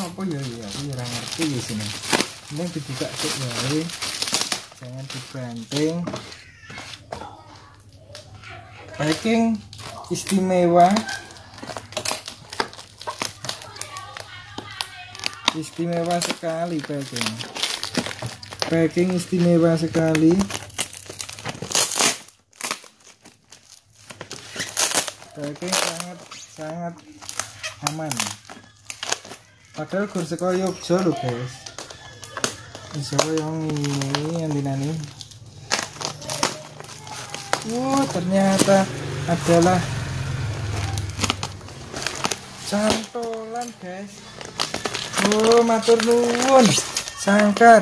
apa ya aku ora ngerti ya sini. Ini dibuka sik wae. Jangan dibanting. Packing istimewa. Istimewa sekali packing. Packing istimewa sekali. Packing sangat aman. Padahal gur saka Yogya lho guys. Iso yang ini andinane. Ternyata adalah cantolan guys. Matur nuwun sangkar.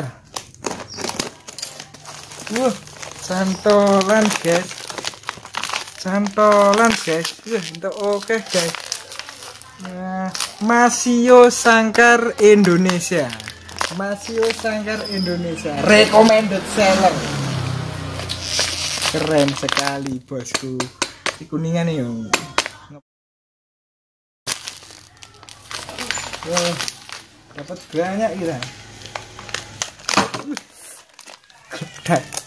Cantolan guys. Cantolan guys. Untuk oke guys. Nah, Masio Sangkar Indonesia. Masio Sangkar Indonesia. Recommended seller. Keren sekali bosku. Di kuningan ya. Dapat banyak kita.